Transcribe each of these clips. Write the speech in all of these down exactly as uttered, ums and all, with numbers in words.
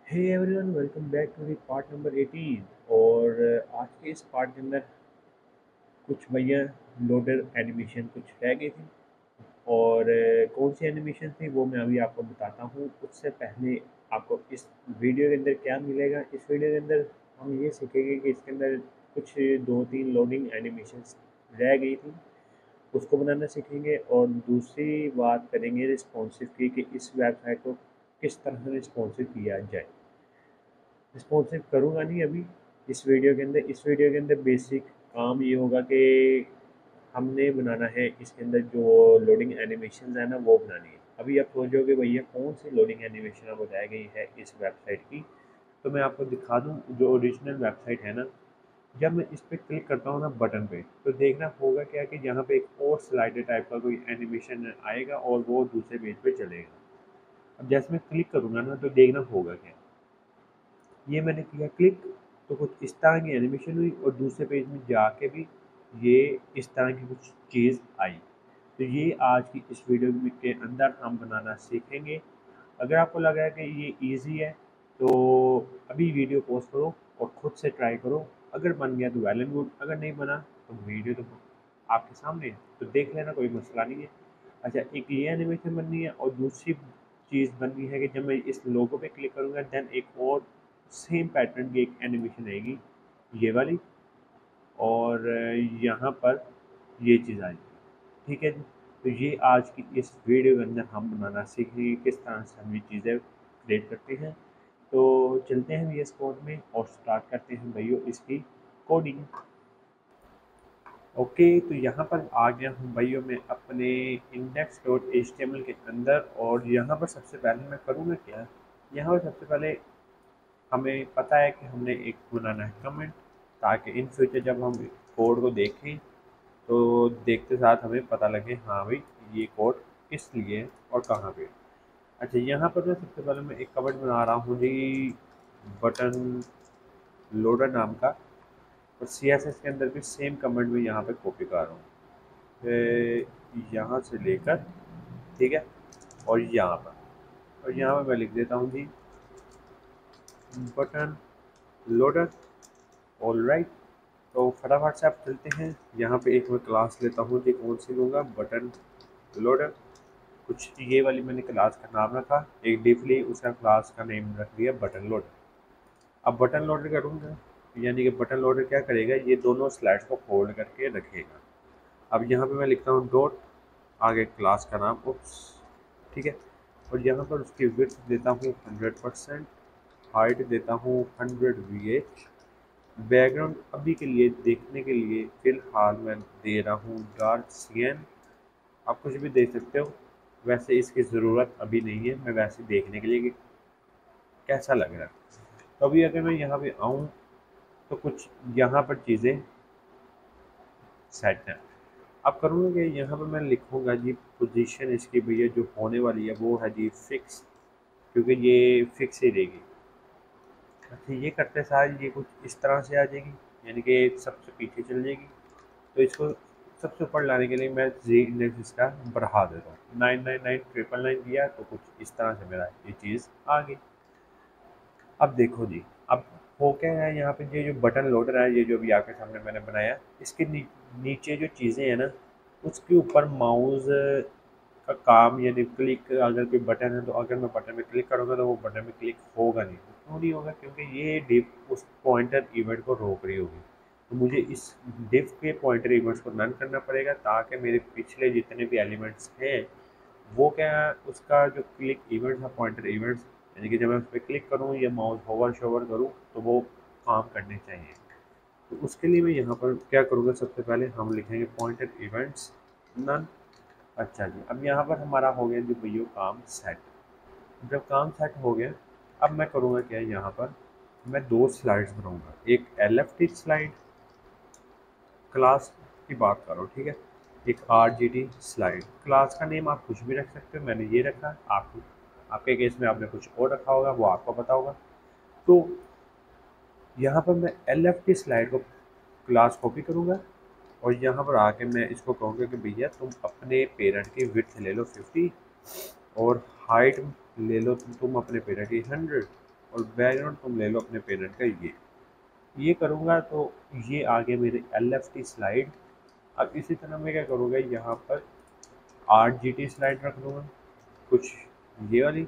Hey everyone, welcome back to the part number eighteen. और uh, आज के इस पार्ट के अंदर कुछ भैया लोडर एनिमेशन कुछ रह गई थी। और uh, कौन सी एनिमेशन थी वो मैं अभी आपको बताता हूँ। उससे पहले आपको इस वीडियो के अंदर क्या मिलेगा। इस वीडियो के अंदर हम ये सीखेंगे कि इसके अंदर कुछ दो तीन लोडिंग एनिमेशन रह गई थी, उसको बनाना सीखेंगे। और दूसरी बात करेंगे रिस्पॉन्सिव की, कि इस वेबसाइट को किस तरह से रिस्पॉन्सिव किया जाए। रिस्पॉन्सिव करूँगा नहीं अभी इस वीडियो के अंदर। इस वीडियो के अंदर बेसिक काम ये होगा कि हमने बनाना है इसके अंदर जो लोडिंग एनिमेशन है ना, वो बनानी है। अभी आप सोचोगे भैया कौन सी लोडिंग एनिमेशन बताई गई है इस वेबसाइट की, तो मैं आपको दिखा दूँ जो ओरिजिनल वेबसाइट है ना। जब मैं इस पर क्लिक करता हूँ ना बटन पे, तो देखना होगा क्या कि यहाँ पे एक और स्लाइडर टाइप का कोई एनिमेशन आएगा और वो दूसरे पेज पे चलेगा। अब जैसे मैं क्लिक करूँगा ना, तो देखना होगा क्या, ये मैंने किया क्लिक, तो कुछ इस तरह की एनिमेशन हुई और दूसरे पेज में जाके भी ये इस तरह की कुछ चीज़ आई। तो ये आज की इस वीडियो में के अंदर हम बनाना सीखेंगे। अगर आपको लगा है कि ये इजी है, तो अभी वीडियो पॉज करो और खुद से ट्राई करो। अगर बन गया तो वेल एंड गुड, अगर नहीं बना तो वीडियो तो आपके सामने है, तो देख लेना, कोई मसला नहीं है। अच्छा, एक ये एनिमेशन बननी है और दूसरी चीज़ बननी है कि जब मैं इस लोगो पे क्लिक करूँगा, देन एक और सेम पैटर्न की एक एनिमेशन आएगी, ये वाली। और यहाँ पर ये चीज़ आएगी। ठीक है जी। तो ये आज की इस वीडियो के अंदर हम बनाना सीखेंगे किस तरह से हम ये चीज़ें क्रिएट करते हैं। तो चलते हैं वी एस कोड में और स्टार्ट करते हैं भैया इसकी कोडिंग। ओके, तो यहाँ पर आ गया हूँ भैया मैं अपने index dot H T M L के अंदर। और यहाँ पर सबसे पहले मैं करूँगा क्या, यहाँ पर सबसे पहले हमें पता है कि हमने एक बनाना है कमेंट, ताकि इन फ्यूचर जब हम कोड को देखें तो देखते साथ हमें पता लगे हाँ भाई ये कोड किस लिए है और कहाँ पे। अच्छा, यहाँ पर मैं सबसे पहले मैं एक कमेंट बना रहा हूँ जी, बटन लोडर नाम का। और सी एस एस के अंदर भी सेम कमेंट में यहाँ पे कॉपी कर रहा हूँ, फिर यहाँ से लेकर, ठीक है, और यहाँ पर, और यहाँ पर मैं लिख देता हूँ जी बटन लोडर। ऑल राइट, तो फटाफट से आप चलते हैं। यहाँ पे एक मैं क्लास लेता हूँ जी, कौन सी लूँगा, बटन लोडर। कुछ ये वाली मैंने क्लास का नाम रखा, एक डीपली उसका क्लास का नेम रख दिया बटन लोडर। अब बटन लोडर करूँगा, यानी कि बटन लोडर क्या करेगा, ये दोनों स्लाइड्स को फोल्ड करके रखेगा। अब यहाँ पे मैं लिखता हूँ डॉट, आगे क्लास का नाम, उप्स, ठीक है। और यहाँ पर उसकी विड्थ देता हूँ हंड्रेड परसेंट, हाइट देता हूँ हंड्रेड वी एच। बैकग्राउंड अभी के लिए देखने के लिए फ़िलहाल मैं दे रहा हूँ डार्क सियन। आप कुछ भी दे सकते हो, वैसे इसकी ज़रूरत अभी नहीं है, मैं वैसे देखने के लिए कि कैसा लग रहा है। तो अभी अगर मैं यहाँ पे आऊँ तो कुछ यहाँ पर चीज़ें सेट हैं। अब करूँगा कि यहाँ पर मैं लिखूँगा जी पोजीशन इसकी भैया जो होने वाली है वो है जी फिक्स, क्योंकि ये फिक्स ही रहेगी। अच्छा, ये करते साथ ये कुछ इस तरह से आ जाएगी, यानी कि सबसे पीछे चल जाएगी। तो इसको सबसे ऊपर लाने के लिए मैं जी इंडेक्स इसका बढ़ा देता हूँ, nine nine nine triple nine दिया तो कुछ इस तरह से मेरा ये चीज़ आ गई। अब देखो जी, अब हो क्या है, यहाँ पे ये जो बटन लोडर है, ये जो भी आपके सामने मैंने बनाया, इसके नी, नीचे जो चीज़ें हैं ना, उसके ऊपर माउस का काम, यानी क्लिक, अगर कोई बटन है तो अगर मैं बटन पे क्लिक करूँगा तो वो बटन पे क्लिक होगा नहीं। क्यों नहीं होगा, क्योंकि ये डिफ उस पॉइंटर इवेंट को रोक रही होगी। तो मुझे इस डिफ के पॉइंटर इवेंट्स को रन करना पड़ेगा, ताकि मेरे पिछले जितने भी एलिमेंट्स हैं वो क्या, उसका जो क्लिक इवेंट्स है, पॉइंटर इवेंट्स, यानी कि जब मैं उस पर क्लिक करूँ या माउस होवर शोवर करूँ तो वो काम करने चाहिए। तो उसके लिए मैं यहाँ पर क्या करूँगा, सबसे पहले हम लिखेंगे पॉइंटर इवेंट्स नन। अच्छा जी, अब यहाँ पर हमारा हो गया जो भैया काम सेट। जब काम सेट हो गया, अब मैं करूँगा क्या, यहाँ पर मैं दो स्लाइड्स बनाऊँगा, एक L F T slide, class की बात करो, ठीक है, एक R G T slide. Class का नेम आप कुछ भी रख सकते हो, मैंने ये रखा, आप आपके केस में आपने कुछ और रखा होगा, वो आपको पता होगा। तो यहाँ पर मैं एल एफ टी स्लाइड को क्लास कॉपी करूँगा और यहाँ पर आके मैं इसको कहूँगा कि भैया तुम अपने पेरेंट की विड्थ ले लो फिफ्टी और हाइट ले लो तुम अपने पेरेंट की हंड्रेड। और बैकग्राउंड तुम ले लो अपने पेरेंट का ये ये करूँगा तो ये आ गया मेरे एल एफ टी स्लाइड। अब इसी तरह मैं क्या करूँगा, यहाँ पर आर जी टी स्लाइड रख दूँगा कुछ ये वाली।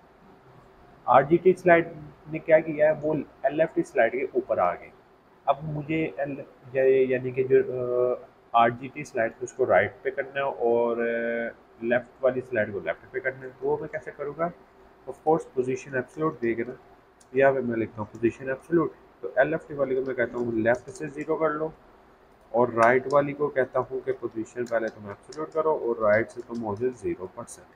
आर जी टी स्लाइड ने क्या किया है, वो एल एफ टी स्लाइड के ऊपर आ गई। अब मुझे एल यानी कि जो आर जी टी स्लाइड है उसको राइट पे करना है और लेफ़्ट वाली स्लाइड को लेफ्ट पे करना है। तो वो मैं कैसे करूँगा, ऑफ कोर्स पोजीशन एब्सोल्यूट देगा ना, यहाँ पे मैं लिखता हूँ पोजीशन एब्सोल्यूट। तो एल एफ टी वाली को मैं कहता हूँ लेफ्ट से ज़ीरो कर लो और राइट वाली को कहता हूँ कि पोजीशन पहले तुम एब्सोल्यूट करो और राइट से तुम हो जाए ज़ीरो परसेंट।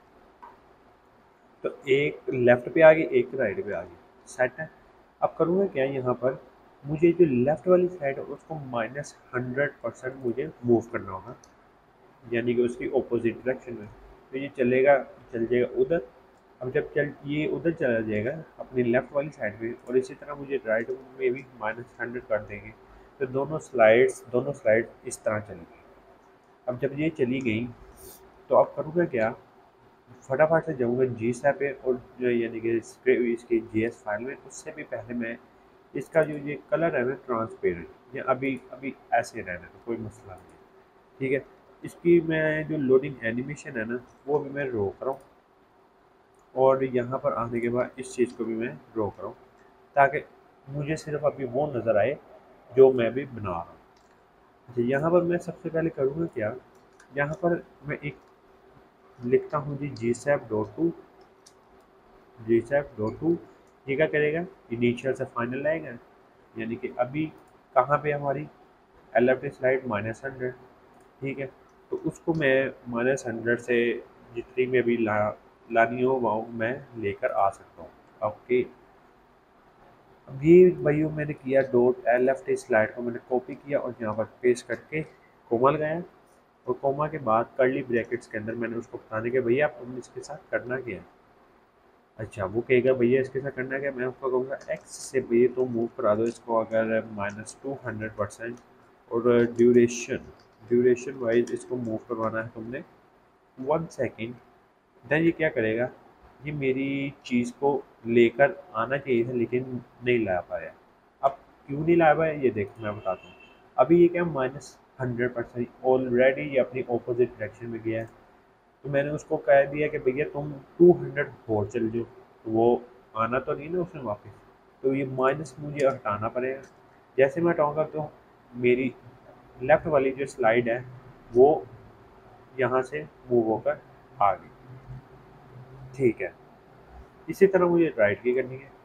तो एक लेफ़्ट पे आ गई, एक राइट पे आ गई, सेट है। अब करूँगा क्या, यहाँ पर मुझे जो लेफ़्ट वाली साइड है उसको माइनस हंड्रेड परसेंट मुझे मूव करना होगा, यानी कि उसकी ऑपोजिट डायरेक्शन में। तो ये चलेगा, चल जाएगा उधर। अब जब चल ये उधर चला जाएगा अपनी लेफ़्ट वाली साइड में, और इसी तरह मुझे राइट में भी माइनस हंड्रेड कर देंगे। तो दोनों स्लाइड्स दोनों स्लाइड इस तरह चली गई। अब जब ये चली गई तो अब करूँगा क्या, फटाफट से जाऊँगा जी सैप पे और जो यानी कि इसके इसकी जी एस फाइल में, उससे भी पहले मैं इसका जो ये कलर है ना ट्रांसपेरेंट, ये अभी अभी ऐसे रहना है तो कोई मसला नहीं है, ठीक है। इसकी मैं जो लोडिंग एनिमेशन है ना वो भी मैं रोक रहा हूँ, और यहाँ पर आने के बाद इस चीज़ को भी मैं रोक रहा हूँ, ताकि मुझे सिर्फ अभी वो नज़र आए जो मैं भी बना रहा हूँ। अच्छा, यहाँ पर मैं सबसे पहले करूँगा क्या, यहाँ पर मैं एक लिखता हूँ जी जी सैप डॉट टू जी सैप डॉट टू। ये क्या करेगा, इनिशियल से फाइनल लाएगा, यानी कि अभी कहाँ पे हमारी L F T slide minus hundred, ठीक है। तो उसको मैं माइनस हंड्रेड से जितनी में भी ला लानी हो वो मैं लेकर आ सकता हूँ। ओके, अब ये भाइयों मैंने किया, dot L F T slide को मैंने कॉपी किया और यहाँ पर पेस्ट करके कोमा लगाया, और कोमा के बाद कर्ली ब्रैकेट्स के अंदर मैंने उसको बता दें कि भैया आप तुमने इसके साथ करना क्या है। अच्छा, वो कहेगा भैया इसके साथ करना क्या, मैं उसको कहूँगा एक्स से भैया तो मूव करा दो इसको अगर माइनस टू हंड्रेड परसेंट, और ड्यूरेशन ड्यूरेशन वाइज इसको मूव करवाना है तुमने वन सेकेंड। देन ये क्या करेगा, ये मेरी चीज़ को लेकर आना चाहिए था लेकिन नहीं ला पाया। अब क्यों नहीं ला पाया ये देखो मैं बताता हूँ। अभी ये क्या माइनस हंड्रेड परसेंट ऑलरेडी ये अपनी ऑपोजिट डायरेक्शन में गया है, तो मैंने उसको कह दिया कि भैया तुम टू हंड्रेड और चल जाओ, तो वो आना तो नहीं ना उसमें वापस, तो ये माइनस मुझे हटाना पड़ेगा। जैसे मैं हटाऊँगा तो मेरी लेफ़्ट वाली जो स्लाइड है वो यहाँ से मूव होकर आ गई, ठीक है। इसी तरह मुझे राइट की करनी है,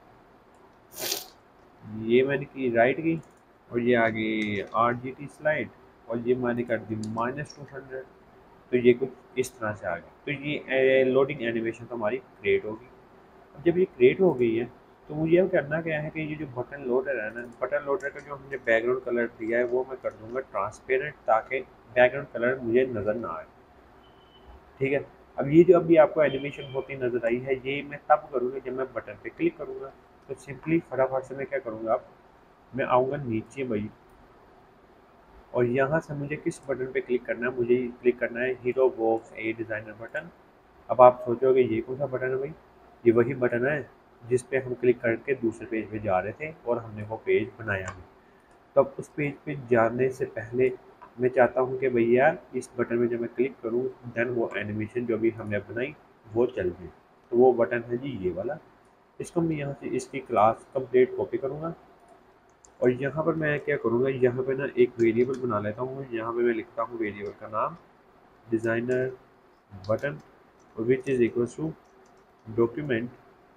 ये मैंने की राइट की और ये आ गई आर जी टी स्लाइड, और ये मैंने कर दी माइनस टू हंड्रेड। तो ये कुछ इस तरह से आ गया। तो ये लोडिंग एनिमेशन तो हमारी क्रिएट होगी। अब जब ये क्रिएट हो गई है तो मुझे अब करना क्या है कि ये जो बटन लोडर है ना, बटन लोडर का जो हमने बैकग्राउंड कलर दिया है वो मैं कर दूंगा ट्रांसपेरेंट, ताकि बैकग्राउंड कलर मुझे नज़र ना आए, ठीक है। अब ये जो अभी आपको एनिमेशन होती नज़र आई है ये मैं तब करूँगा जब मैं बटन पे क्लिक करूँगा। तो सिंपली फटाफट से मैं क्या करूँगा, अब मैं आऊँगा नीचे भाई, और यहाँ से मुझे किस बटन पे क्लिक करना है, मुझे क्लिक करना है hero box A designer button. अब आप सोचोगे ये कौन सा बटन है भाई, ये वही बटन है जिस पे हम क्लिक करके दूसरे पेज पे जा रहे थे और हमने वो पेज बनाया भी। तो अब उस पेज पे जाने से पहले मैं चाहता हूँ कि भैया इस बटन में जब मैं क्लिक करूँ देन वो एनिमेशन जो भी हमने बनाई वो चल जाए। तो वो बटन है जी ये वाला। इसको मैं यहाँ से इसकी क्लास कंप्लीट कॉपी करूँगा, और यहाँ पर मैं क्या करूँगा, यहाँ पे ना एक वेरिएबल बना लेता हूँ। यहाँ पे मैं लिखता हूँ वेरिएबल का नाम designer button, which is equal to document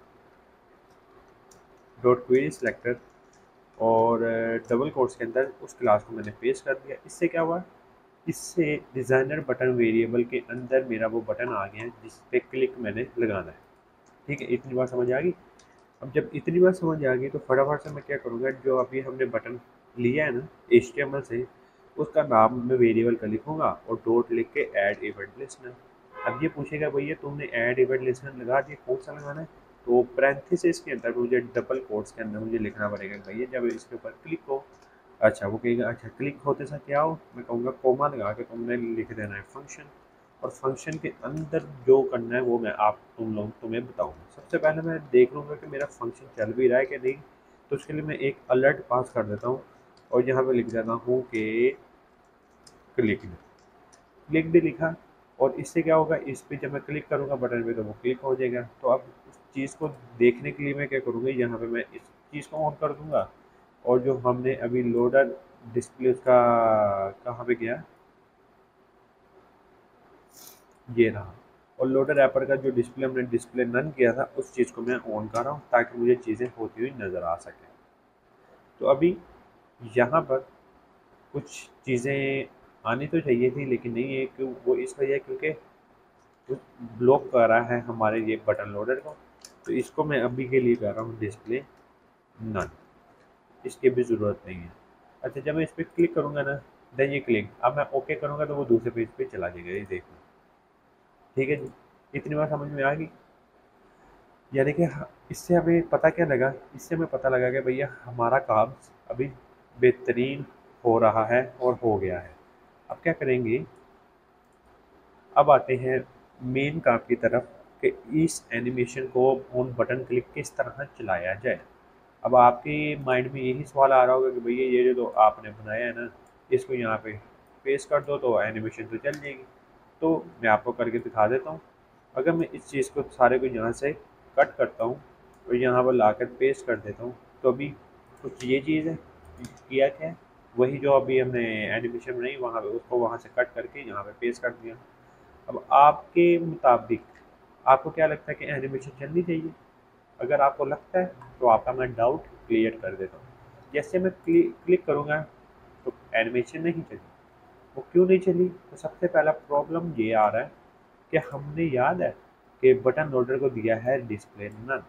dot query selector, और डबल कोट्स के अंदर उस क्लास को मैंने पेस्ट कर दिया। इससे क्या हुआ, इससे डिज़ाइनर बटन वेरिएबल के अंदर मेरा वो बटन आ गया है जिस पे क्लिक मैंने लगाना है, ठीक है। इतनी बार समझ आ गई। अब जब इतनी बार समझ आ गई तो फटाफट से मैं क्या करूँगा, जो अभी हमने बटन लिया है ना एच टी एम एल से, उसका नाम मैं वेरिएबल का लिखूँगा और डॉट लिख के ऐड इवेंट लिस्टनर। अब ये पूछेगा भैया तुमने ऐड इवेंट लिस्टनर लगा दिया, कौन सा लगाना है, तो पैरेंथेसिस के अंदर मुझे डबल कोट्स के अंदर मुझे लिखना पड़ेगा भैया जब इसके ऊपर क्लिक हो। अच्छा, वो कहेगा अच्छा क्लिक होते साथ क्या हो, मैं कहूँगा कोमा लगा के तुमने लिख देना है फंक्शन। और फंक्शन के अंदर जो करना है वो मैं आप तुम लोग तुम्हें बताऊंगा। सबसे पहले मैं देख लूँगा कि मेरा फंक्शन चल भी रहा है कि नहीं, तो उसके लिए मैं एक अलर्ट पास कर देता हूँ और यहाँ पे लिख देता हूँ कि क्लिक क्लिक भी लिखा। और इससे क्या होगा, इस पे जब मैं क्लिक करूँगा बटन पे तो वो क्लिक हो जाएगा। तो अब उस चीज़ को देखने के लिए मैं क्या करूँगा, यहाँ पे मैं इस चीज़ को ऑन कर दूँगा और जो हमने अभी लोडर डिस्प्ले उसका कहाँ पे गया, ये रहा। और लोडर ऐपर का जो डिस्प्ले हमने डिस्प्ले नन किया था उस चीज़ को मैं ऑन कर रहा हूँ ताकि मुझे चीज़ें होती हुई नज़र आ सकें। तो अभी यहाँ पर कुछ चीज़ें आनी तो चाहिए थी लेकिन नहीं है, क्यों, वो इस वजह क्योंकि ब्लॉक कर रहा है हमारे ये बटन लोडर को। तो इसको मैं अभी के लिए कर रहा हूँ डिस्प्ले नन, इसकी भी ज़रूरत नहीं है। अच्छा, जब मैं इस पर क्लिक करूँगा ना, देन ये क्लिक, अब मैं ओके करूँगा तो वो दूसरे पेज पे चला जाएगा, ये देखो। ठीक है जी, इतनी बार समझ में आ गई। यानी कि ह- इससे हमें पता क्या लगा, इससे हमें पता लगा कि भैया हमारा काम अभी बेहतरीन हो रहा है और हो गया है। अब क्या करेंगे, अब आते हैं मेन काम की तरफ कि इस एनिमेशन को ऑन बटन क्लिक किस तरह चलाया जाए। अब आपके माइंड में यही सवाल आ रहा होगा कि भैया ये जो तो आपने बनाया है ना, इसको यहाँ पे पेस्ट कर दो तो एनिमेशन तो चल जाएगी। तो मैं आपको करके दिखा देता हूँ। अगर मैं इस चीज़ को सारे को यहाँ से कट करता हूँ और यहाँ पर ला कर पेस्ट कर देता हूँ, तो अभी कुछ ये चीज़ है, किया क्या है, वही जो अभी हमने एनिमेशन बनाई वहाँ पे उसको वहाँ से कट करके यहाँ पे पेस्ट कर दिया। अब आपके मुताबिक आपको क्या लगता है कि एनिमेशन चलनी चाहिए? अगर आपको लगता है तो आपका मैं डाउट क्लियर कर देता हूँ। जैसे मैं क्लिक करूँगा तो एनिमेशन नहीं चली। वो क्यों नहीं चली? तो सबसे पहला प्रॉब्लम ये आ रहा है कि हमने, याद है कि बटन लोडर को दिया है डिस्प्ले नन।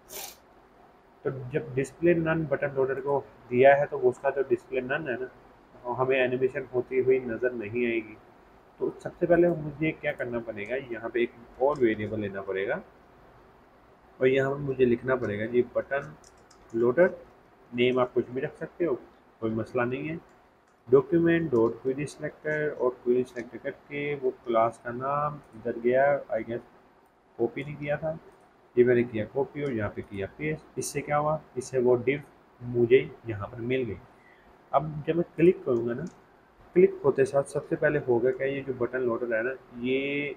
तो जब डिस्प्ले नन बटन लोडर को दिया है तो उसका जो डिस्प्ले नन है ना, तो हमें एनिमेशन होती हुई नज़र नहीं आएगी। तो सबसे पहले मुझे क्या करना पड़ेगा, यहाँ पे एक और वेरिएबल लेना पड़ेगा और यहाँ पर मुझे लिखना पड़ेगा जी बटन लोडर। नेम आप कुछ भी रख सकते हो, कोई मसला नहीं है। डॉक्यूमेंट डॉट क्वेरी सिलेक्टर और क्वेरी सिलेक्टर करके वो क्लास का नाम इधर गया, आई गेस कॉपी नहीं किया था, ये मैंने किया कॉपी और यहाँ पे किया पेस्ट। इससे क्या हुआ, इससे वो डिव मुझे यहाँ पर मिल गई। अब जब मैं क्लिक करूँगा ना, क्लिक होते साथ सबसे पहले होगा क्या, ये जो बटन लोडर है ना, ये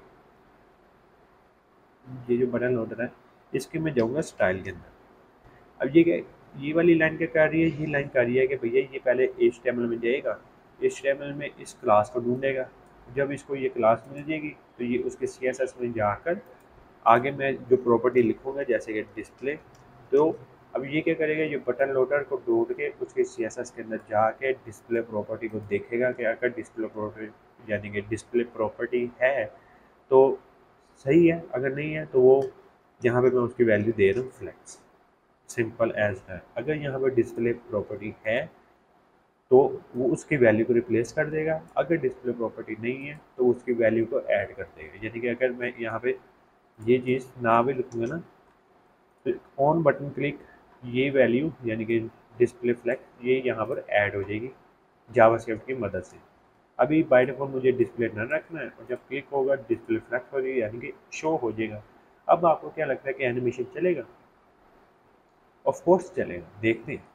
ये जो बटन लोडर है इसके मैं जाऊँगा स्टाइल के अंदर। अब ये क्या, ये वाली लाइन क्या कर रही है, ये लाइन कर रही है कि भैया ये पहले एच टी एम एल में जाएगा, एच टी एम एल में इस क्लास को ढूंढेगा। जब इसको ये क्लास मिल जाएगी तो ये उसके सी एस एस में जाकर आगे मैं जो प्रॉपर्टी लिखूँगा जैसे कि डिस्प्ले। तो अब ये क्या करेगा, ये बटन लोडर को ढूंढ के उसके सी एस एस के अंदर जाके डिस्प्ले प्रॉपर्टी को देखेगा कि अगर डिस्प्ले प्रॉपर्टी यानी कि डिस्प्ले प्रॉपर्टी है तो सही है, अगर नहीं है तो वो यहाँ पे मैं उसकी वैल्यू दे रहा हूँ फ्लैक्स। Simple as that. अगर यहाँ पर डिस्प्ले प्रॉपर्टी है तो वो उसकी वैल्यू को रिप्लेस कर देगा, अगर डिस्प्ले प्रॉपर्टी नहीं है तो उसकी वैल्यू को ऐड कर देगा। यानी कि अगर मैं यहाँ पे ये चीज़ ना भी लिखूँगा ना, तो ऑन बटन क्लिक ये वैल्यू यानी कि डिस्प्ले फ्लैक्स ये यहाँ पर ऐड हो जाएगी जावास्क्रिप्ट की मदद से। अभी बाय डिफॉल्ट मुझे डिस्प्ले न रखना है और जब क्लिक होगा डिस्प्ले फ्लैक्स हो जाएगी यानी कि शो हो जाएगा। अब आपको क्या लगता है कि एनिमेशन चलेगा? ऑफ कोर्स चलेगा, देखते हैं।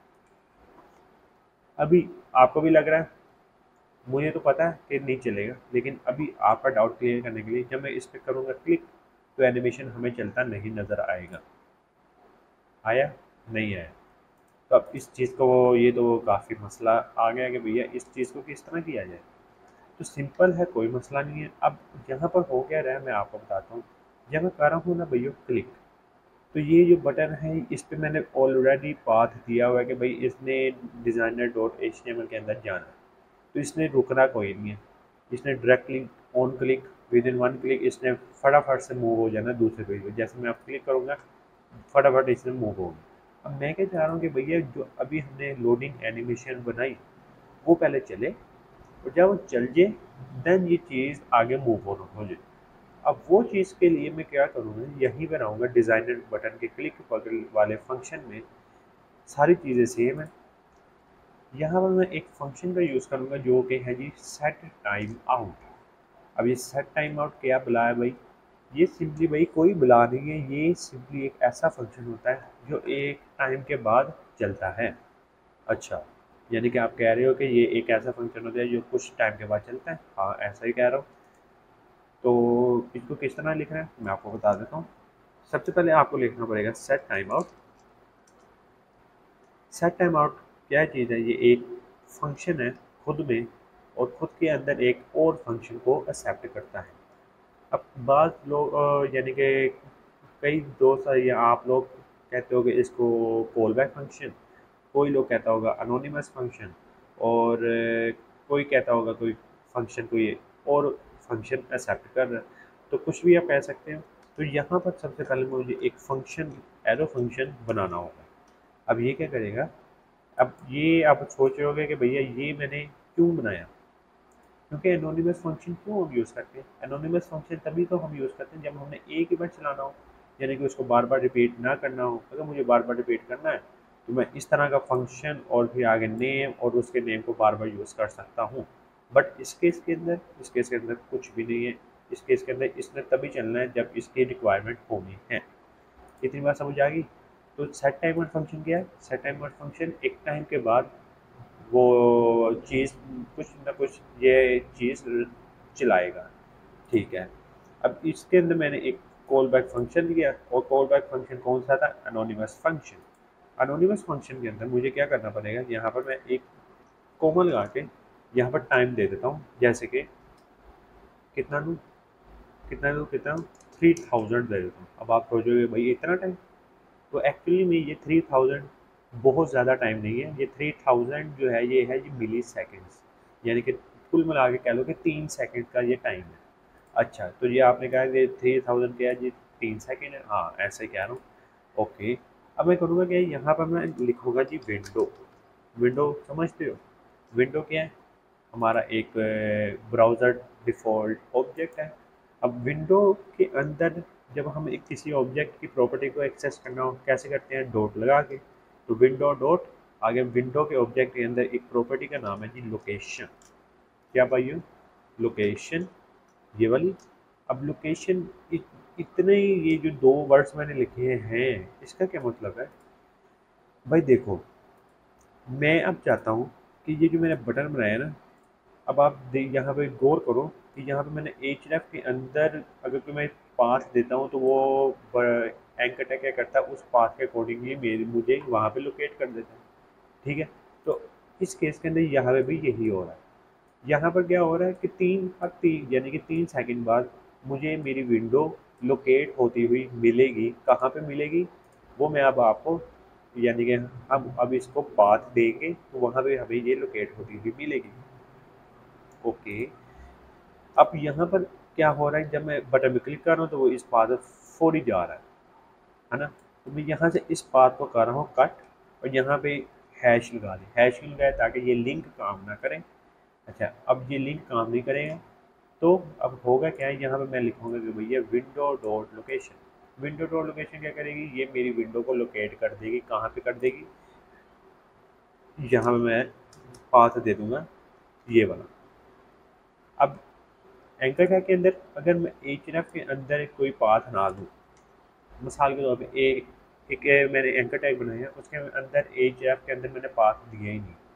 अभी आपको भी लग रहा है, मुझे तो पता है कि नहीं चलेगा, लेकिन अभी आपका डाउट क्लियर करने के लिए जब मैं इस पर करूँगा क्लिक तो एनिमेशन हमें चलता नहीं नज़र आएगा। आया? नहीं आया? तो अब इस चीज़ को, ये तो काफ़ी मसला आ गया कि भैया इस चीज़ को किस तरह किया जाए। तो सिंपल है, कोई मसला नहीं है। अब यहाँ पर हो क्या रहा है मैं आपको बताता हूँ। जब मैं कर रहा हूँ ना भैया क्लिक, तो ये जो बटन है इस पे मैंने ऑलरेडी पाथ दिया हुआ है कि भाई इसने designer dot H T M L के अंदर जाना है। तो इसने रुकना कोई नहीं है, इसने directly on click within one click इसने फटाफट से मूव हो जाना दूसरे पेज पर। जैसे मैं अब क्लिक करूँगा फटाफट इसने मूव होगा। अब मैं क्या चाह रहा हूँ कि भैया जो अभी हमने लोडिंग एनिमेशन बनाई वो पहले चले और जब वो चल जाए देन ये चीज़ आगे मूव ऑन हो जाए। अब वो चीज़ के लिए मैं क्या करूँगा, यहीं पर आऊँगा डिज़ाइनर बटन के क्लिक बगल वाले फंक्शन में, सारी चीज़ें सेम है। यहाँ पर मैं एक फंक्शन का यूज़ करूँगा जो कि है जी सेट टाइम आउट। अब ये सेट टाइम आउट क्या बुलाया भाई, ये सिंपली भाई कोई बुला नहीं है, ये सिंपली एक ऐसा फंक्शन होता है जो एक टाइम के बाद चलता है। अच्छा, यानी कि आप कह रहे हो कि ये एक ऐसा फंक्शन होता है जो कुछ टाइम के बाद चलता है, हाँ ऐसा ही कह रहा हूँ। तो इसको किस तरह लिखना है मैं आपको बता देता हूँ। सबसे पहले आपको लिखना पड़ेगा set time out. Set time out क्या चीज़ है, ये एक फंक्शन है खुद में, और खुद के अंदर एक और फंक्शन को एक्सेप्ट करता है। अब बाज़ लोग अ, यानी कि कई दोस्त या आप लोग कहते हो कि इसको कॉल बैक फंक्शन, कोई लोग कहता होगा अनोनिमस फंक्शन, और अ, कोई कहता होगा कोई फंक्शन कोई और फंक्शन एक्सेप्ट कर रहा है, तो कुछ भी आप कह सकते हो। तो यहाँ पर सबसे पहले मुझे एक फंक्शन एरो फंक्शन बनाना होगा। अब ये क्या करेगा, अब ये आप सोच रहे होगे कि भैया ये मैंने क्यों बनाया, क्योंकि एनोनिमस फंक्शन क्यों हम यूज़ करते हैं, एनोनिमस फंक्शन तभी तो हम यूज़ करते हैं जब हमने एक इवेंट चलाना हो, यानी कि उसको बार बार रिपीट ना करना हो। अगर मुझे बार बार रिपीट करना है तो मैं इस तरह का फंक्शन और फिर आगे नेम और उसके नेम को बार बार यूज़ कर सकता हूँ। बट इस केस के अंदर इस केस के अंदर कुछ भी नहीं है। इस केस के अंदर इसने तभी चलना है जब इसकी रिक्वायरमेंट होनी है। इतनी बात समझ आ गई। तो सेट टाइम आउट फंक्शन क्या है, सेट टाइम आउट फंक्शन एक टाइम के बाद वो चीज़ कुछ ना कुछ ये चीज़ चलाएगा, ठीक है। अब इसके अंदर मैंने एक कॉल बैक फंक्शन दिया, और कॉल बैक फंक्शन कौन सा था, अनोनिमस फंक्शन। अनोनिमस फंक्शन के अंदर मुझे क्या करना पड़ेगा, यहाँ पर मैं एक कोमा लगा के यहाँ पर टाइम दे देता हूँ, जैसे कि कितना दूँ कितना दूँ कितना थ्री थाउजेंड दे देता हूँ। अब आप सोचोगे भाई इतना टाइम, तो एक्चुअली में ये थ्री थाउजेंड बहुत ज़्यादा टाइम नहीं है। ये थ्री थाउजेंड जो है ये है ये मिली सेकेंड्स, यानी कि कुल मिला के कह लो कि तीन सेकंड का ये टाइम है। अच्छा, तो ये आपने कहा कि थ्री थाउजेंड क्या है, ये तीन सेकंड है, हाँ ऐसे ही कह रहा हूँ। ओके, अब मैं करूँगा क्या, यहाँ पर मैं लिखूँगा जी विंडो। विंडो समझते हो, विंडो क्या है, हमारा एक ब्राउज़र डिफ़ॉल्ट ऑब्जेक्ट है। अब विंडो के अंदर जब हम एक किसी ऑब्जेक्ट की प्रॉपर्टी को एक्सेस करना हो कैसे करते हैं, डॉट लगा के। तो विंडो डॉट आगे विंडो के ऑब्जेक्ट के अंदर एक प्रॉपर्टी का नाम है जी लोकेशन। क्या पाइए, लोकेशन, ये वाली। अब लोकेशन इतने ये जो दो वर्ड्स मैंने लिखे हैं इसका क्या मतलब है भाई, देखो मैं अब चाहता हूँ कि ये जो मैंने बटन बनाया ना, अब आप देख यहाँ पे गौर करो कि यहाँ पे मैंने एच एफ के अंदर अगर कोई मैं पाथ देता हूँ तो वो एंकर टैग क्या करता है, उस पाथ के अकॉर्डिंगली मेरे मुझे वहाँ पे लोकेट कर देता है, ठीक है। तो इस केस के अंदर यहाँ पे भी यही हो रहा है। यहाँ पर क्या हो रहा है कि तीन हर तीन यानी कि तीन सेकंड बाद मुझे मेरी विंडो लोकेट होती हुई मिलेगी। कहाँ पे मिलेगी वो मैं अब आपको, यानी कि हम अब इसको पाथ देंगे तो वहाँ पे हमें ये लोकेट होती हुई मिलेगी। ओके, अब यहाँ पर क्या हो रहा है, जब मैं बटन पे क्लिक कर रहा हूँ तो वो इस पाथ में फोड़ी जा रहा है है ना। तो मैं यहाँ से इस पाथ को कर रहा हूँ कट, और यहाँ पे हैश लगा दी, हैश क्यों लगाया, ताकि ये लिंक काम ना करें। अच्छा, अब ये लिंक काम नहीं करेगा तो अब होगा क्या है, यहाँ पे मैं लिखूँगा कि भैया window dot location. Window dot location क्या करेगी, ये मेरी विंडो को लोकेट कर देगी। कहाँ पे कर देगी, यहाँ पे मैं पाथ दे दूँगा ये वाला। अब एंकर टैग के अंदर अगर मैं एच एन एफ के अंदर कोई पाथ ना दूँ, मिसाल के तौर पे एक एक मैंने एंकर टैग बनाया उसके अंदर एच एफ के अंदर मैंने पाथ दिया ही नहीं,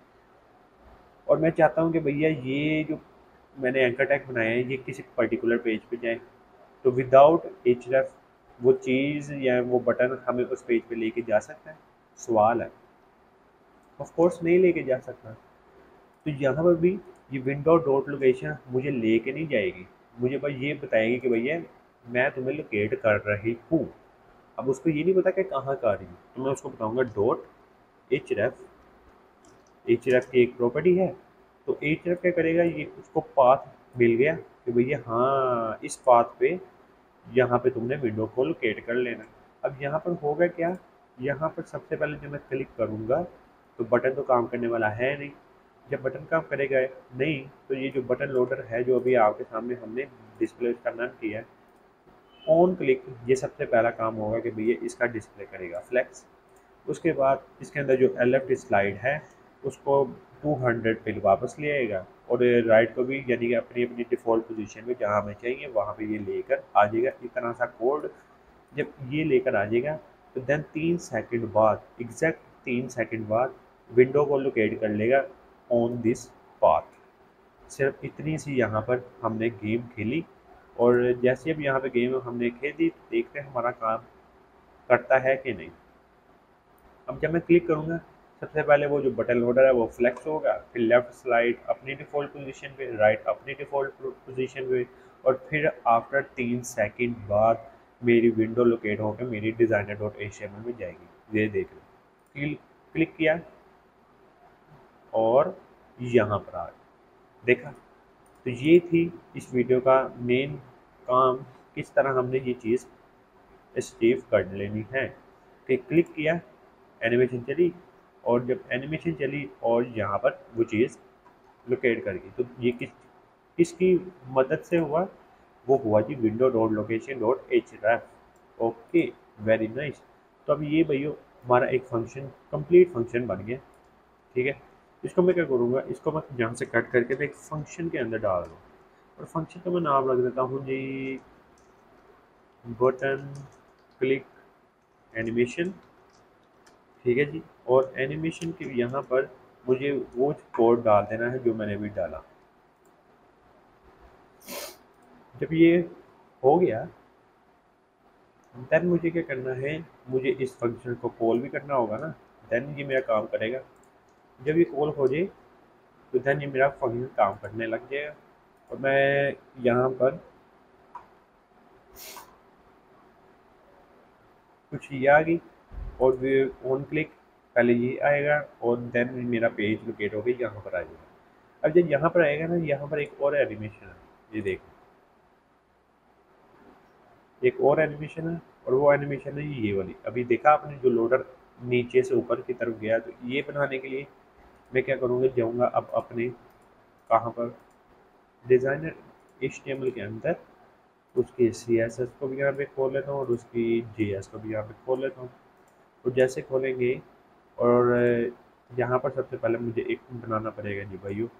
और मैं चाहता हूँ कि भैया ये जो मैंने एंकर टैग बनाया है ये किसी पर्टिकुलर पेज पे जाए, तो विदाउट एच एफ वो चीज़ या वो बटन हमें उस पेज पे लेके जा सकता है, सवाल है। ऑफ कोर्स नहीं लेके जा सकता। तो यहाँ पर भी ये विंडो डॉट लोकेशन मुझे लेके नहीं जाएगी, मुझे बस ये बताएगी कि भैया मैं तुम्हें लोकेट कर रही हूँ। अब उसको ये नहीं पता कि कहाँ का आ रही है, तो मैं उसको बताऊँगा dot href. Href की एक प्रॉपर्टी है, तो एच रेफ क्या करेगा, ये उसको पाथ मिल गया कि भैया हाँ इस पाथ पे यहाँ पे तुमने विंडो को लोकेट कर लेना। अब यहाँ पर होगा क्या, यहाँ पर सबसे पहले जब मैं क्लिक करूँगा तो बटन तो काम करने वाला है नहीं। जब बटन काम करेगा नहीं तो ये जो बटन लोडर है जो अभी आपके सामने हमने डिस्प्ले करना किया है, ऑन क्लिक ये सबसे पहला काम होगा कि भैया इसका डिस्प्ले करेगा फ्लैक्स। उसके बाद इसके अंदर जो लेफ्ट स्लाइड है उसको टू हंड्रेड पे वापस ले आएगा, और राइट को भी, यानी कि अपनी अपनी डिफ़ॉल्ट पोजीशन में जहाँ हमें चाहिए वहाँ पे ये लेकर आ जाएगा। इतना सा कोड जब ये लेकर आ जाएगा तो देन तीन सेकंड बाद, एग्जैक्ट तीन सेकंड बाद विंडो को लोकेट कर लेगा ऑन दिस पाथ। सिर्फ इतनी सी यहाँ पर हमने गेम खेली, और जैसे अब यहाँ पे गेम हमने खेली, देखते हैं हमारा काम करता है कि नहीं। अब जब मैं क्लिक करूँगा, सबसे पहले वो जो बटन लोडर है वो फ्लेक्स होगा, फिर लेफ्ट स्लाइड अपनी डिफ़ॉल्ट पोजीशन पे, राइट अपनी डिफ़ॉल्ट पोजीशन पे, और फिर आफ्टर तीन सेकंड बाद मेरी विंडो लोकेट होकर मेरी designer dot H T M L में जाएगी। ये देख लो, क्लिक क्लिक किया और यहाँ पर आ गया। देखा, तो ये थी इस वीडियो का मेन काम, किस तरह हमने ये चीज़ अचीव कर लेनी है। कि क्लिक किया, एनिमेशन चली, और जब एनिमेशन चली और यहाँ पर वो चीज़ लोकेट कर गई, तो ये किस किसकी मदद से हुआ? वो हुआ जी window dot location dot href. Okay, very nice. तो अब ये भैया हमारा एक फंक्शन, कंप्लीट फंक्शन बन गया। ठीक है, इसको मैं क्या करूँगा, इसको मैं यहाँ से कट करके मैं एक फंक्शन के अंदर डाल दूँ, और फंक्शन का मैं नाम रख देता हूँ जी बटन क्लिक एनिमेशन। ठीक है जी, और एनिमेशन के यहाँ पर मुझे वो कोड डाल देना है जो मैंने अभी डाला। जब ये हो गया, देन मुझे क्या करना है, मुझे इस फंक्शन को कॉल भी करना होगा ना, देन ये मेरा काम करेगा। जब ये कॉल हो जाए तो देन ये मेरा फंक्शन काम करने लग जाएगा, और मैं यहाँ पर कुछ ये आ गई, और ऑन क्लिक पहले ये आएगा, और देन मेरा पेज लोकेट हो गई, यहाँ पर आ जाएगा। अब जब यहाँ पर आएगा ना, यहाँ पर एक और एनिमेशन है, ये देखो एक और एनिमेशन है, और वो एनिमेशन है ये वाली। अभी देखा आपने जो लोडर नीचे से ऊपर की तरफ गया, तो ये बनाने के लिए मैं क्या करूँगा, जाऊँगा अब अपने कहाँ पर designer H T M L के अंदर, उसकी सी एस एस को भी यहाँ पे खोल लेता हूँ, और उसकी जी एस को भी यहाँ पे खोल लेता हूँ। तो जैसे खोलेंगे, और यहाँ पर सबसे पहले मुझे एक बनाना पड़ेगा जी भाइयों,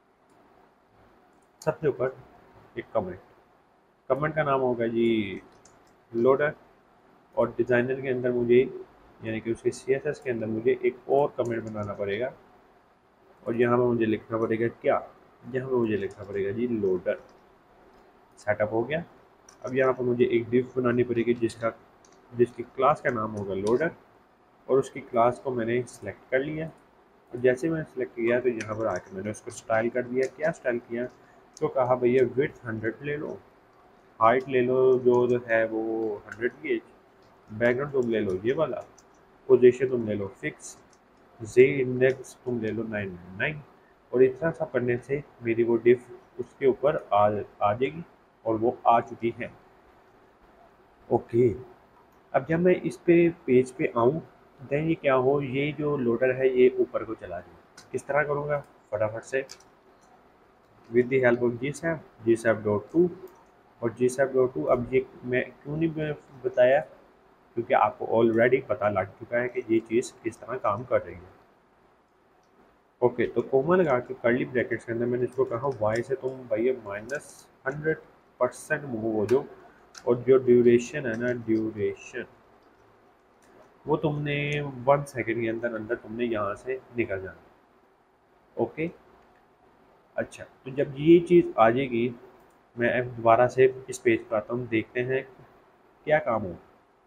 सबसे ऊपर एक कमेंट। कमेंट का नाम होगा जी लोडर, और डिज़ाइनर के अंदर मुझे, यानी कि उसके सी एस एस के अंदर मुझे एक और कमेंट बनाना पड़ेगा, और यहाँ पर मुझे लिखना पड़ेगा क्या, यहाँ पर मुझे लिखना पड़ेगा जी लोडर। सेटअप हो गया। अब यहाँ पर मुझे एक डिव बनानी पड़ेगी जिसका जिसकी क्लास का नाम होगा लोडर, और उसकी क्लास को मैंने सेलेक्ट कर लिया, और जैसे मैंने सेलेक्ट किया तो यहाँ पर आके मैंने उसको स्टाइल कर दिया। क्या स्टाइल किया, तो कहा भैया विड्थ हंड्रेड ले लो, हाइट ले लो जो है वो हंड्रेड की एच, बैकग्राउंड तुम ले लो ये वाला, पोजीशन तुम ले लो फिक्स, जे इंडेक्स तुम ले लो नाइन नाइन नाइन, और इतना सा करने से मेरी वो डिफ उसके ऊपर आ आ जाएगी, और वो आ चुकी है। ओके, अब जब मैं इस पे पेज पे आऊँ, देन ये क्या हो, ये जो लोडर है ये ऊपर को चला जाए। किस तरह करूँगा, फटाफट से with the help of G SAP G SAP dot two, और जी सैप डॉट टू। अब ये मैं क्यों नहीं बताया, क्योंकि आपको ऑलरेडी पता लग चुका है कि ये चीज़ किस तरह काम कर रही है। ओके, तो कोमा लगा के कर्ली ब्रैकेट्स के अंदर मैंने इसको कहा वाई से तुम भैया माइनस हंड्रेड परसेंट मूव हो जाओ, और जो ड्यूरेशन है ना, ड्यूरेशन वो तुमने वन सेकेंड के अंदर अंदर तुमने यहाँ से निकल जाना। ओके, अच्छा, तो जब ये चीज़ आ जाएगी, मैं अब दोबारा से इस पेज पर आता हूँ, देखते हैं क्या काम हो।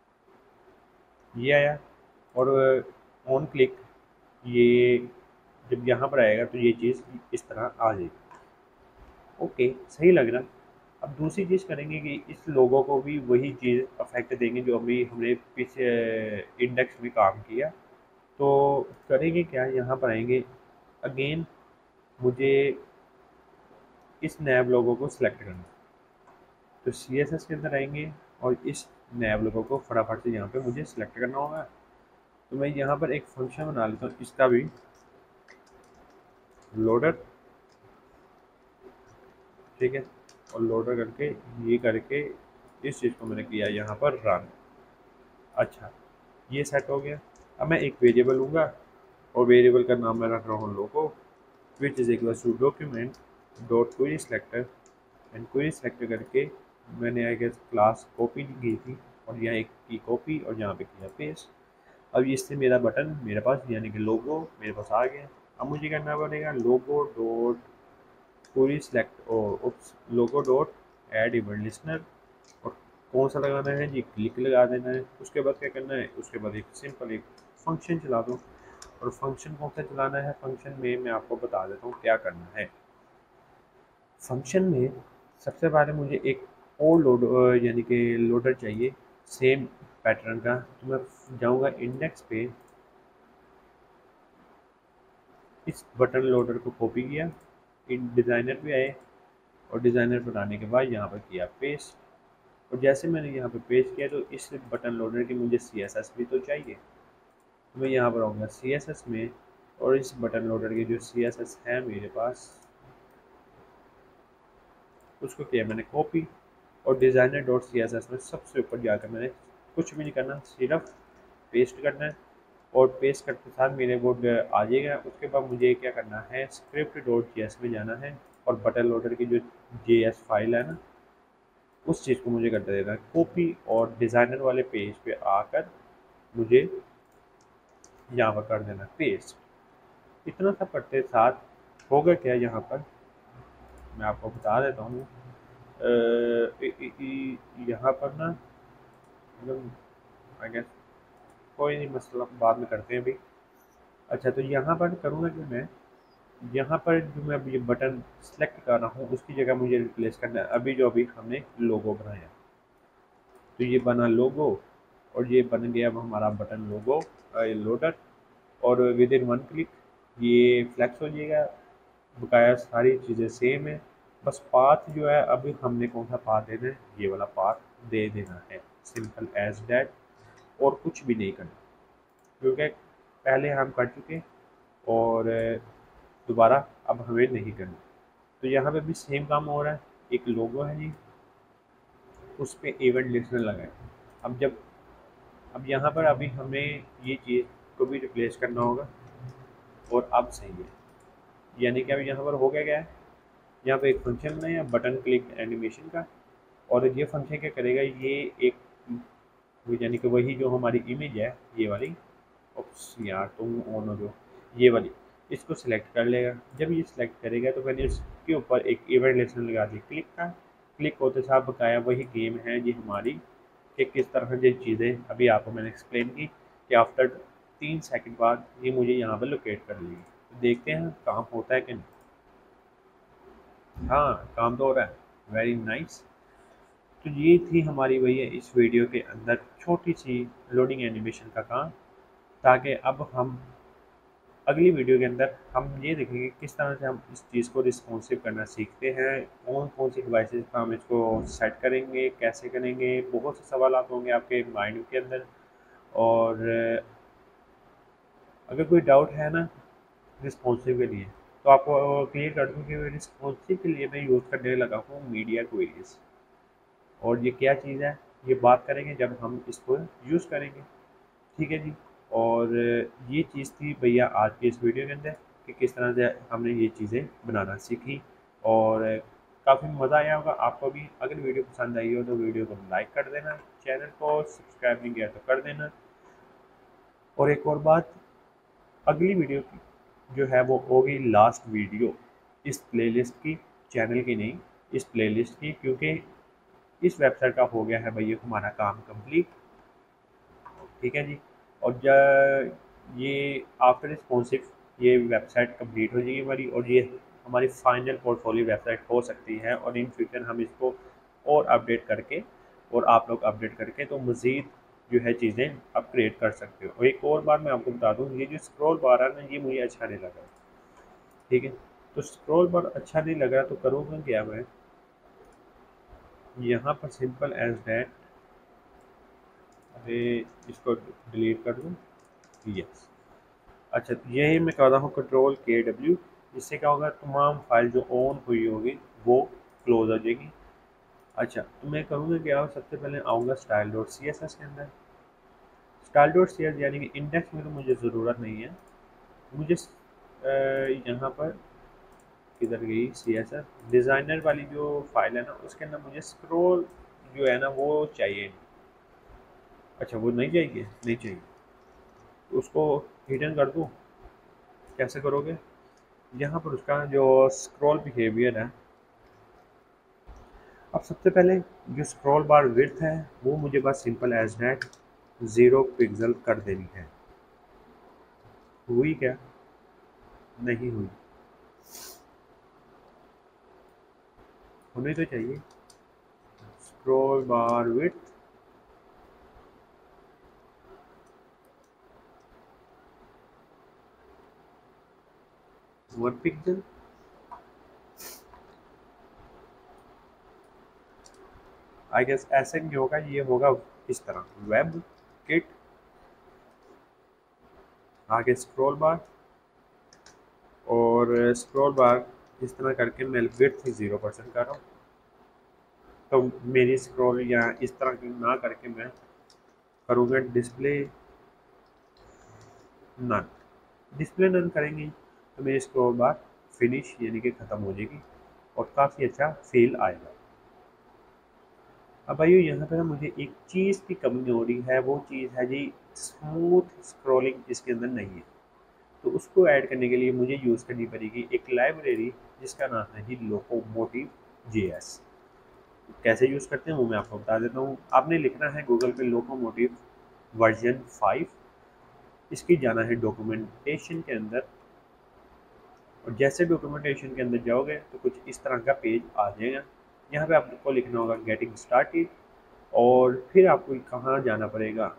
ये आया, और ऑन क्लिक ये जब यहाँ पर आएगा तो ये चीज़ इस तरह आ जाएगी। ओके, सही लग रहा। अब दूसरी चीज़ करेंगे कि इस लोगों को भी वही चीज़ अफेक्ट देंगे जो अभी हमने पीछे इंडेक्स में काम किया। तो करेंगे क्या, यहाँ पर आएंगे, अगेन मुझे इस नैब लोगों को सिलेक्ट करना, तो सी एस एस के अंदर आएंगे, और इस नैब लोगों को फटाफट से यहाँ पे मुझे सिलेक्ट करना होगा। तो मैं यहाँ पर एक फंक्शन बना लेता हूँ, इसका भी लोडर। ठीक है, और लोडर करके ये करके इस चीज़ को मैंने किया यहाँ पर रन। अच्छा, ये सेट हो गया। अब मैं एक वेरिएबल लूँगा, और वेरिएबल का नाम मैं रख रहा हूँ logo, which is equal to document dot query selector and query selector करके मैंने आई गेस क्लास कॉपी की थी और यहाँ एक की कॉपी और यहाँ पे किया पेस्ट। अब इससे मेरा बटन मेरे पास यानी कि लोगो मेरे पास आ गया। अब मुझे करना पड़ेगा लोगो डॉट क्वेरी सिलेक्ट और logo dot add event listener और कौन सा लगाना है जी, क्लिक लगा देना है। उसके बाद क्या करना है, उसके बाद एक सिंपल एक फंक्शन चला दो। और फंक्शन कौन सा चलाना है, फंक्शन में मैं आपको बता देता हूँ क्या करना है। फंक्शन में सबसे पहले मुझे एक और लोड यानी कि लोडर चाहिए सेम पैटर्न का। तो मैं जाऊँगा इंडेक्स पे, इस बटन लोडर को कॉपी किया, इन डिज़ाइनर पे आए और डिज़ाइनर पर आने के बाद यहाँ पर किया पेस्ट। और जैसे मैंने यहाँ पे पेस्ट किया तो इस बटन लोडर की मुझे सी एस एस भी तो चाहिए। तो मैं यहाँ पर आऊँगा सी एस एस में और इस बटन लोडर की जो सी एस एस है मेरे पास उसको किया मैंने कॉपी और designer dot C S S में सबसे ऊपर जाकर मैंने कुछ भी नहीं करना, सिर्फ पेस्ट करना है और पेस्ट करते साथ मेरे वो आ जाएगा। उसके बाद मुझे क्या करना है, स्क्रिप्ट डॉट जी एस में जाना है और बटन लोडर की जो जे एस फाइल है ना उस चीज़ को मुझे कर देना है कॉपी और डिज़ाइनर वाले पेज पे आकर मुझे यहाँ पर कर देना पेस्ट। इतना सब करते साथ होगा क्या यहाँ पर मैं आपको बता देता हूँ। यहाँ पर ना मतलब आई गेस कोई नहीं मसला, बाद में करते हैं अभी। अच्छा तो यहाँ पर करूँगा कि मैं यहाँ पर जो मैं अभी ये बटन सेलेक्ट कर रहा हूँ उसकी जगह मुझे रिप्लेस करना है अभी जो अभी हमने लोगो बनाया। तो ये बना लोगो और ये बन गया अब हमारा बटन लोगो लोडर और विद इन वन क्लिक ये फ्लैक्स हो जाएगा। बकाया सारी चीज़ें सेम है, बस पाथ जो है अभी हमने कौन सा पाथ देना है, ये वाला पाथ दे देना है, सिंपल एज दैट। और कुछ भी नहीं करना क्योंकि पहले हम कर चुके और दोबारा अब हमें नहीं करना। तो यहाँ पे भी सेम काम हो रहा है, एक लोगो है जी उस पर इवेंट लिस्टनर लगाए। अब जब अब यहाँ पर अभी हमें ये चीज़ को भी रिप्लेस करना होगा और अब सही है, यानी कि अब यहाँ पर हो गया क्या है, यहाँ पे एक फंक्शन बनाया बटन क्लिक एनिमेशन का और ये फंक्शन क्या करेगा, ये एक यानी कि वही जो हमारी इमेज है ये वाली, ओप्स यार तुम ऑन हो जो ये वाली, इसको सिलेक्ट कर लेगा। जब ये सिलेक्ट करेगा तो फिर इसके ऊपर एक इवेंट लिस्टनर लगा दी क्लिक का। क्लिक होते साथ बकाया वही गेम है जी हमारी कि किस तरह से चीज़ें अभी आपको मैंने एक्सप्लेन की कि आफ्टर तीन सेकंड बाद ये मुझे यहाँ पर लोकेट कर लेगी। तो देखते हैं काम होता है कि नहीं। हाँ काम तो हो रहा है, वेरी नाइस। तो ये थी हमारी वही है इस वीडियो के अंदर छोटी सी लोडिंग एनिमेशन का काम, ताकि अब हम अगली वीडियो के अंदर हम ये देखेंगे किस तरह से हम इस चीज़ को रिस्पॉन्सिव करना सीखते हैं, कौन कौन सी डिवाइसेस पर हम इसको सेट करेंगे, कैसे करेंगे। बहुत से सवाल होंगे आपके माइंड के अंदर और अगर कोई डाउट है ना रिस्पॉन्सिव के लिए तो आपको क्लियर कर दूँ कि रिस्पॉन्सिव के लिए मैं यूज़ करने लगा हूँ मीडिया क्वेरीज। और ये क्या चीज़ है ये बात करेंगे जब हम इसको यूज़ करेंगे, ठीक है जी। और ये चीज़ थी भैया आज की इस वीडियो के अंदर कि किस तरह से हमने ये चीज़ें बनाना सीखी और काफ़ी मज़ा आया होगा आपको भी। अगर वीडियो पसंद आई हो तो वीडियो को लाइक कर देना, चैनल को सब्सक्राइब नहीं किया तो कर देना। और एक और बात, अगली वीडियो की जो है वो होगी लास्ट वीडियो इस प्लेलिस्ट की, चैनल की नहीं, इस प्लेलिस्ट की, क्योंकि इस वेबसाइट का हो गया है भैया हमारा काम कंप्लीट, ठीक है जी। और जब ये आफ्टर रिस्पॉन्सिव ये वेबसाइट कंप्लीट हो जाएगी हमारी और ये हमारी फाइनल पोर्टफोलियो वेबसाइट हो सकती है और इन फ्यूचर हम इसको और अपडेट करके और आप लोग अपडेट करके तो मज़ीद जो है चीज़ें अपग्रेड कर सकते हो। और एक और बात मैं आपको बता दूँ, ये जो स्क्रॉल बार है ना ये मुझे अच्छा नहीं लगा, ठीक है। तो स्क्रॉल बार अच्छा नहीं लगा तो करूँगा क्या मैं यहाँ पर सिंपल एज दैट, अरे इसको डिलीट कर दूँ, यस। अच्छा तो यही मैं कर रहा हूँ कंट्रोल के डब्ल्यू, इससे क्या होगा तमाम फाइल जो ऑन हुई होगी वो क्लोज हो जाएगी। अच्छा तो मैं करूँगा क्या, सबसे पहले आऊँगा style dot C S S के अंदर। स्टाइल डॉट सी एस यानी कि इंडेक्स में तो मुझे ज़रूरत नहीं है, मुझे यहाँ पर किधर गई सी एस एस डिज़ाइनर वाली जो फाइल है ना, उसके अंदर मुझे स्क्रॉल जो है ना वो चाहिए। अच्छा वो नहीं चाहिए, नहीं चाहिए तो उसको हिडन कर दूँ? कैसे करोगे? यहाँ पर उसका जो स्क्रॉल बिहेवियर है, अब सबसे पहले जो स्क्रॉल बार विड्थ है वो मुझे बस simple as that zero pixel कर देनी है। हुई क्या? नहीं हुई, होनी तो चाहिए। Scroll bar width one pixel. I guess ऐसे नहीं होगा, ये होगा इस तरह, वेब किट, आगे स्क्रॉल बार, और स्क्रॉल बार इस तरह करके मैं विड्थ ज़ीरो परसेंट कर रहा हूँ। तो मेरी स्क्रॉल या इस तरह की ना करके मैं करूँगा डिस्प्ले नन। डिस्प्ले नन करेंगे तो मेरी स्क्रॉल बार फिनिश यानी कि ख़त्म हो जाएगी और काफ़ी अच्छा फील आएगा। अब भाइयों यहाँ पे ना मुझे एक चीज़ की कमी हो रही है, वो चीज़ है जी स्मूथ स्क्रॉलिंग इसके अंदर नहीं है। तो उसको ऐड करने के लिए मुझे यूज़ करनी पड़ेगी एक लाइब्रेरी जिसका नाम है जी लोकोमोटिव जे एस। कैसे यूज़ करते हैं वो मैं आपको बता देता हूँ। आपने लिखना है गूगल पे लोकोमोटिव वर्जन फाइव, इसकी जाना है डॉक्यूमेंटेशन के अंदर, और जैसे डॉक्यूमेंटेशन के अंदर जाओगे तो कुछ इस तरह का पेज आ जाएगा। यहाँ पे आपको लिखना होगा गेटिंग स्टार्टेड, और फिर आपको कहाँ जाना पड़ेगा,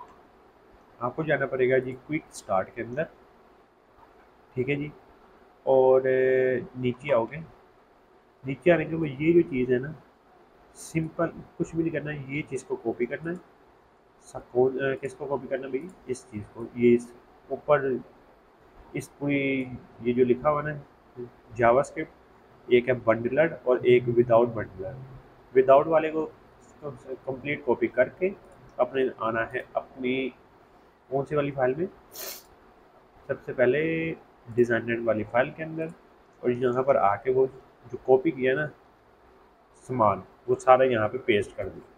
आपको जाना पड़ेगा जी क्विक स्टार्ट के अंदर, ठीक है जी। और नीचे आओगे, नीचे आने के बाद ये जो चीज़ है ना, सिंपल कुछ भी नहीं करना है, ये चीज़ को कॉपी करना है। सपोज किसको कॉपी करना है भाई, इस चीज़ को, ये इस ऊपर इस पूरी ये जो लिखा हुआ ना जावास्क्रिप्ट, एक है बंडलर और एक विदाउट बंडलर। विदाउट वाले को कंप्लीट कॉपी करके अपने आना है अपनी कौन सी वाली फाइल में, सबसे पहले डिज़ाइनर वाली फाइल के अंदर, और यहाँ पर आके वो जो कॉपी किया ना सामान वो सारा यहाँ पे पेस्ट कर दिया।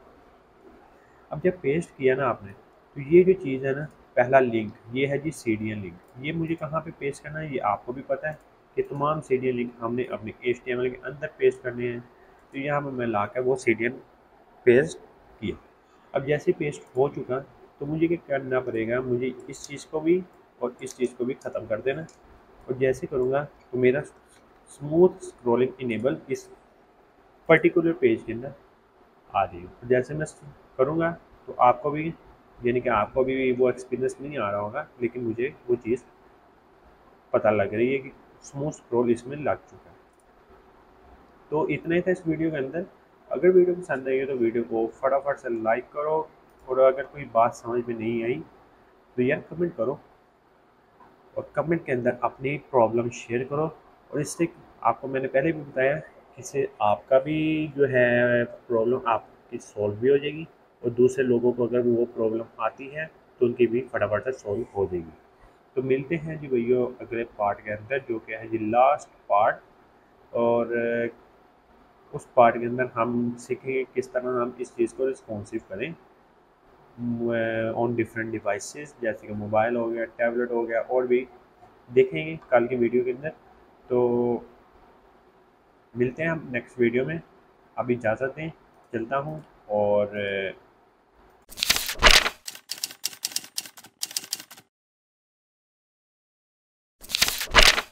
अब जब पेस्ट किया ना आपने, तो ये जो चीज़ है ना, पहला लिंक ये है जी सीडियन लिंक, ये मुझे कहाँ पे पेस्ट करना है ये आपको भी पता है कि तमाम सीडियन लिंक हमने अपने एच टी एम एल के अंदर पेस्ट करने हैं। तो यहाँ पर मैं ला कर वो सीडियन पेस्ट किया। अब जैसे पेस्ट हो चुका तो मुझे क्या करना पड़ेगा, मुझे इस चीज़ को भी और इस चीज़ को भी ख़त्म कर देना, और जैसे करूँगा तो मेरा स्मूथ स्क्रॉलिंग इनेबल इस पर्टिकुलर पेज के अंदर आ जाएगी। तो जैसे मैं करूँगा तो आपको भी यानी कि आपको भी वो एक्सपीरियंस नहीं आ रहा होगा, लेकिन मुझे वो चीज़ पता लग रही है कि स्मूथ स्क्रॉल इसमें लग चुका है। तो इतना ही था इस वीडियो के अंदर। अगर वीडियो पसंद आई है तो वीडियो को फटाफट से लाइक करो, और अगर कोई बात समझ में नहीं आई तो यार कमेंट करो, और कमेंट के अंदर अपनी प्रॉब्लम शेयर करो, और इससे आपको मैंने पहले भी बताया इससे आपका भी जो है प्रॉब्लम आपकी सॉल्व भी हो जाएगी, और दूसरे लोगों को अगर वो प्रॉब्लम आती है तो उनकी भी फटाफट से सॉल्व हो जाएगी। तो मिलते हैं जी भैया अगले पार्ट के अंदर, जो क्या है जी लास्ट पार्ट, और उस पार्ट के अंदर हम सीखेंगे किस तरह हम इस चीज़ को रिस्पॉन्सिव करें ऑन डिफरेंट डिवाइसेस, जैसे कि मोबाइल हो गया, टैबलेट हो गया, और भी देखेंगे कल की वीडियो के अंदर। तो मिलते हैं हम नेक्स्ट वीडियो में, अभी इजाज़त दें, चलता हूँ, और